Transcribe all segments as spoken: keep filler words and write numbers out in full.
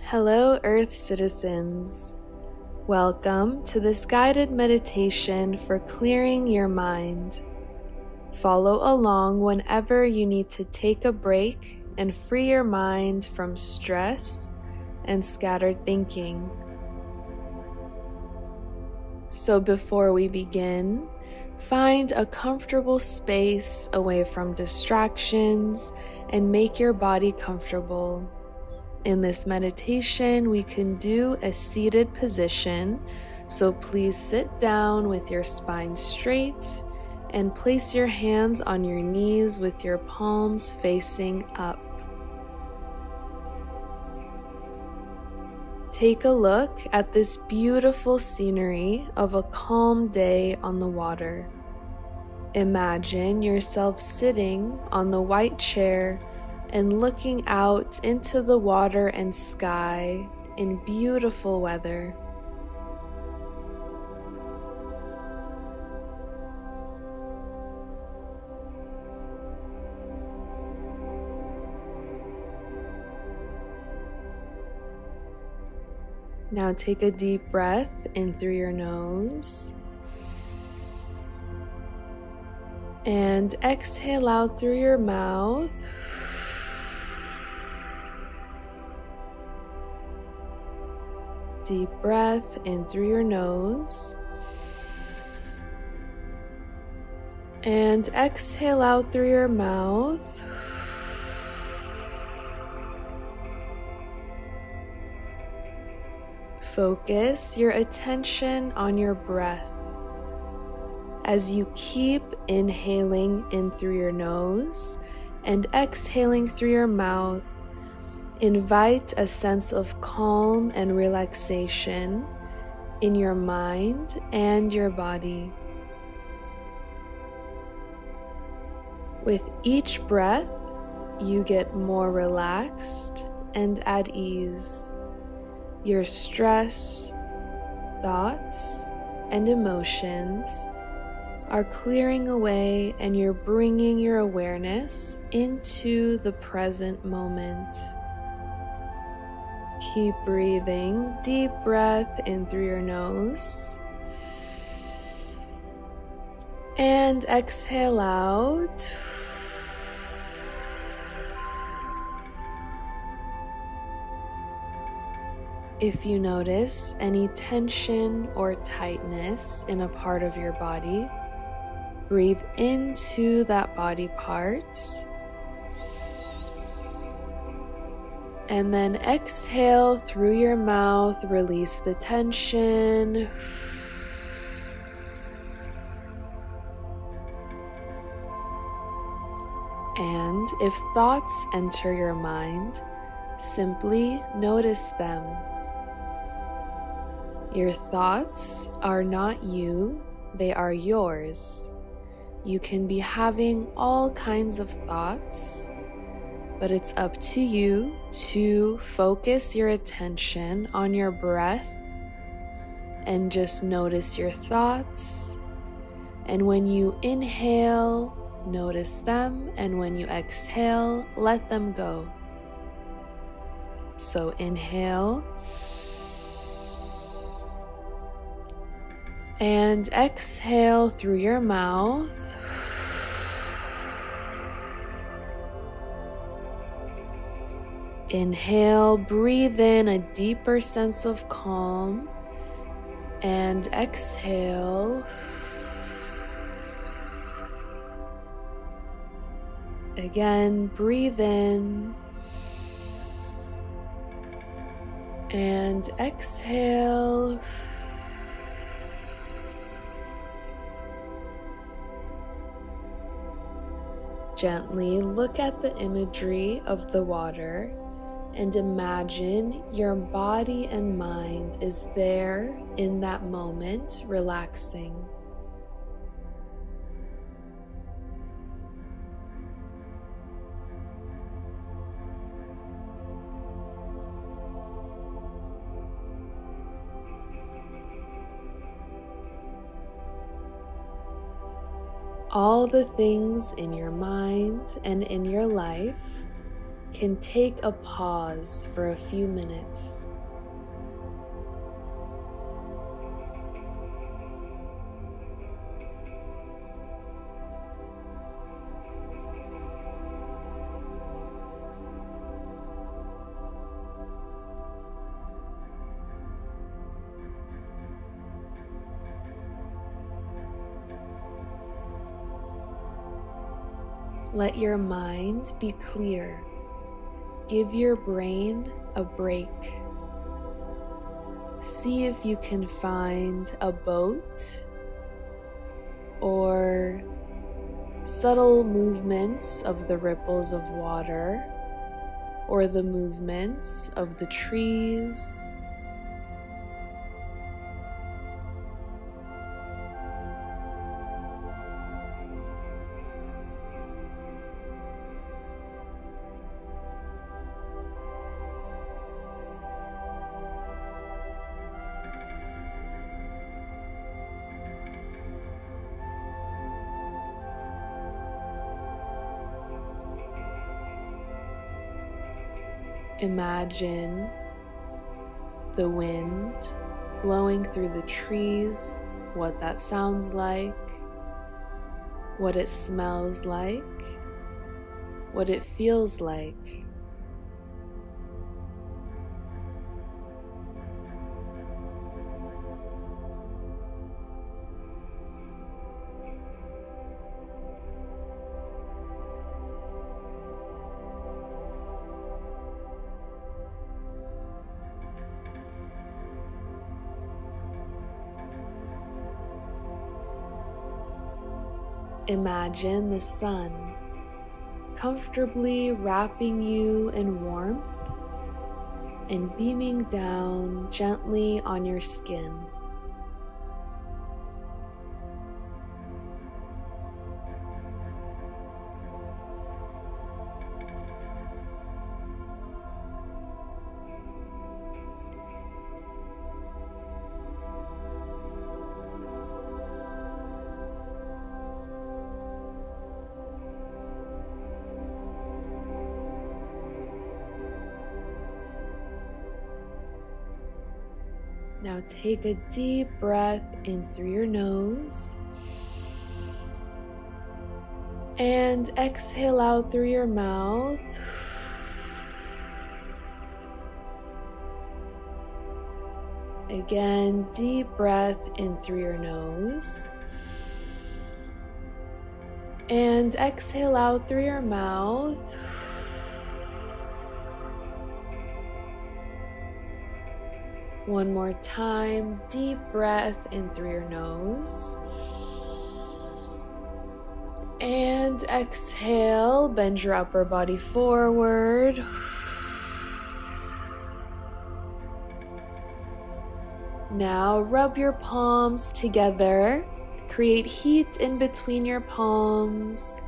Hello, Earth citizens. Welcome to this guided meditation for clearing your mind. Follow along whenever you need to take a break and free your mind from stress and scattered thinking. So before we begin, find a comfortable space away from distractions and make your body comfortable. In this meditation, we can do a seated position, so please sit down with your spine straight and place your hands on your knees with your palms facing up. Take a look at this beautiful scenery of a calm day on the water. Imagine yourself sitting on the white chair and looking out into the water and sky in beautiful weather. Now take a deep breath in through your nose and exhale out through your mouth. Deep breath in through your nose and exhale out through your mouth. Focus your attention on your breath. As you keep inhaling in through your nose and exhaling through your mouth, invite a sense of calm and relaxation in your mind and your body. With each breath, you get more relaxed and at ease. Your stress, thoughts, and emotions are clearing away, and you're bringing your awareness into the present moment. Keep breathing, deep breath in through your nose and exhale out. If you notice any tension or tightness in a part of your body, breathe into that body part. And then exhale through your mouth, release the tension. And if thoughts enter your mind, simply notice them. Your thoughts are not you, they are yours. You can be having all kinds of thoughts, but it's up to you to focus your attention on your breath and just notice your thoughts. And when you inhale, notice them, and when you exhale, let them go. So inhale and exhale through your mouth. Inhale, breathe in a deeper sense of calm, and exhale. Again, breathe in and exhale. Gently look at the imagery of the water and imagine your body and mind is there in that moment, relaxing. All the things in your mind and in your life can take a pause for a few minutes. Let your mind be clear. Give your brain a break. See if you can find a boat or subtle movements of the ripples of water or the movements of the trees. Imagine the wind blowing through the trees, what that sounds like, what it smells like, what it feels like. Imagine the sun comfortably wrapping you in warmth and beaming down gently on your skin. Now take a deep breath in through your nose and exhale out through your mouth. Again, deep breath in through your nose and exhale out through your mouth. One more time, deep breath in through your nose. And exhale, bend your upper body forward. Now rub your palms together. Create heat in between your palms.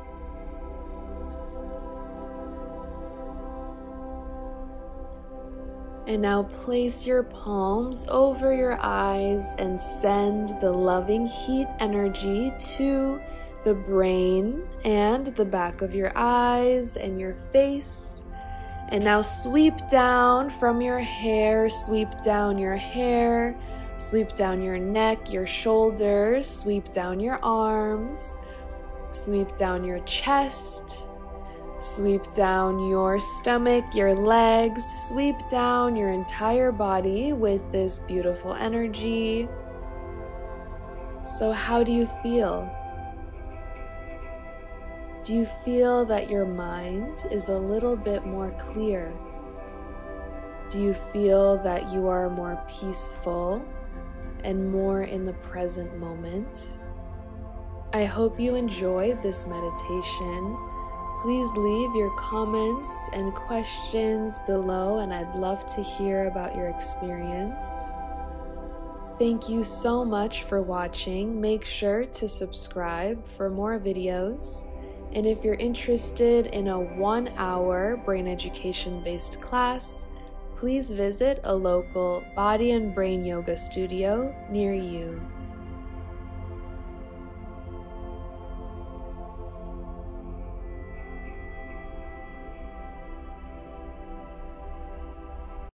And now place your palms over your eyes and send the loving heat energy to the brain and the back of your eyes and your face. And now sweep down from your hair, sweep down your hair, sweep down your neck, your shoulders, sweep down your arms, sweep down your chest. Sweep down your stomach, your legs, sweep down your entire body with this beautiful energy. So how do you feel? Do you feel that your mind is a little bit more clear? Do you feel that you are more peaceful and more in the present moment? I hope you enjoyed this meditation. Please leave your comments and questions below, and I'd love to hear about your experience. Thank you so much for watching. Make sure to subscribe for more videos. And if you're interested in a one-hour brain education-based class, please visit a local body and brain yoga studio near you.